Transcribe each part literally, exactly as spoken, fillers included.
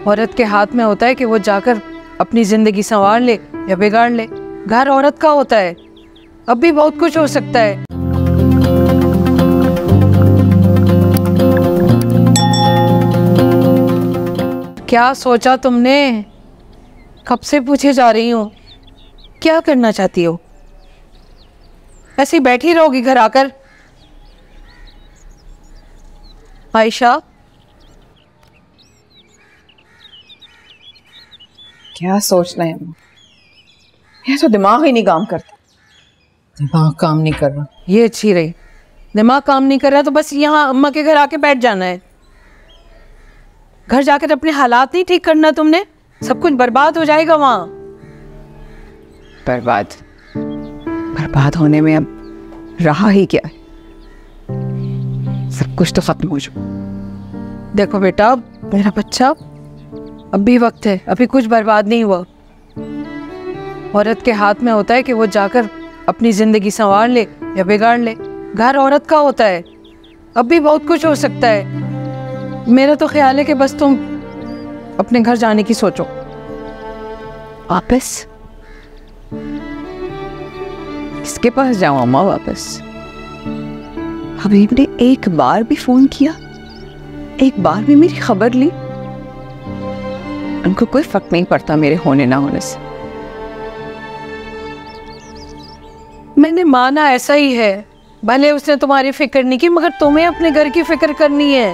औरत के हाथ में होता है कि वो जाकर अपनी जिंदगी संवार ले या बिगाड़ ले। घर औरत का होता है, अब भी बहुत कुछ हो सकता है। क्या सोचा तुमने? कब से पूछे जा रही हूँ, क्या करना चाहती हो? ऐसे ही बैठी रहोगी घर आकर? आयशा, क्या सोच रहे हैं? यह तो दिमाग ही नहीं काम करता। दिमाग काम नहीं कर रहा। ये अच्छी रही। दिमाग काम नहीं कर रहा तो बस यहाँ अम्मा के घर आके बैठ जाना है। घर जाकर अपने हालात नहीं ठीक करना तुमने, सब कुछ बर्बाद हो जाएगा वहां। बर्बाद बर्बाद होने में अब रहा ही क्या है? सब कुछ तो खत्म हो चुका। देखो बेटा, मेरा बच्चा, अब भी वक्त है, अभी कुछ बर्बाद नहीं हुआ। औरत के हाथ में होता है कि वो जाकर अपनी जिंदगी संवार ले या बिगाड़ ले। घर औरत का होता है, अब भी बहुत कुछ हो सकता है। मेरा तो ख्याल है कि बस तुम अपने घर जाने की सोचो। वापस? किसके पास जाऊं अम्मा वापस? हबीब ने एक बार भी फोन किया, एक बार भी मेरी खबर ली? उनको कोई फर्क नहीं पड़ता मेरे होने ना होने से। मैंने माना ऐसा ही है, भले उसने तुम्हारी फिक्र नहीं की, मगर तुम्हें अपने घर की फिक्र करनी है।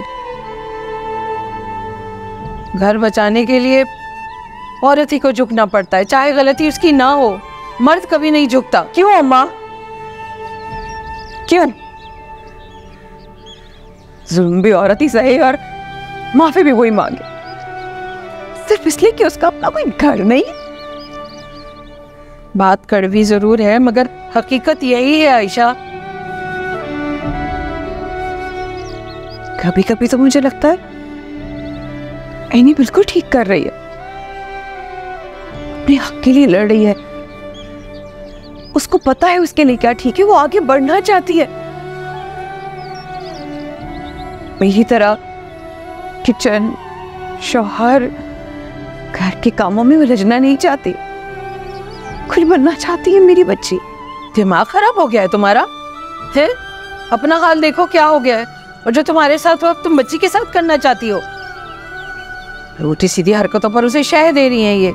घर बचाने के लिए औरत ही को झुकना पड़ता है, चाहे गलती उसकी ना हो। मर्द कभी नहीं झुकता। क्यों अम्मा? क्यों? जुल्म भी औरत ही सहे और माफी भी वही मांगे, सिर्फ इसलिए कि उसका अपना कोई घर नहीं। बात कड़वी जरूर है, मगर हकीकत यही है आयशा। कभी कभी तो मुझे लगता है ऐनी बिल्कुल ठीक कर रही है, अपने हक के लिए लड़ रही है। उसको पता है उसके लिए क्या ठीक है, वो आगे बढ़ना चाहती है। मेरी तरह किचन, शौहर, घर के कामों में उलझना नहीं चाहती, खुद बनना चाहती है मेरी बच्ची। दिमाग खराब हो गया है तुम्हारा है? अपना हाल देखो क्या हो गया है, और जो तुम्हारे साथ हो तुम बच्ची के साथ करना चाहती हो। रोटी सीधी हरकतों पर उसे शह दे रही हैं ये।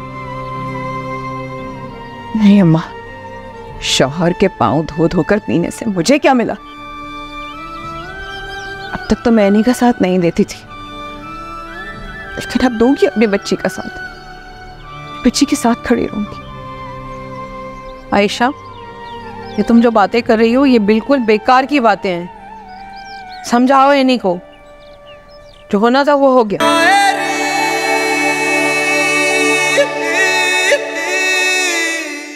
नहीं अम्मा, शौहर के पांव धो धोकर पीने से मुझे क्या मिला? अब तक तो मैं इन्हीं का साथ नहीं देती थी, लेकिन अब दूंगी अपनी बच्ची का साथ, बच्ची के साथ खड़ी रहूंगी। आयशा, ये तुम जो बातें कर रही हो ये बिल्कुल बेकार की बातें हैं। समझाओ इन्हीं को, जो होना था वो हो गया।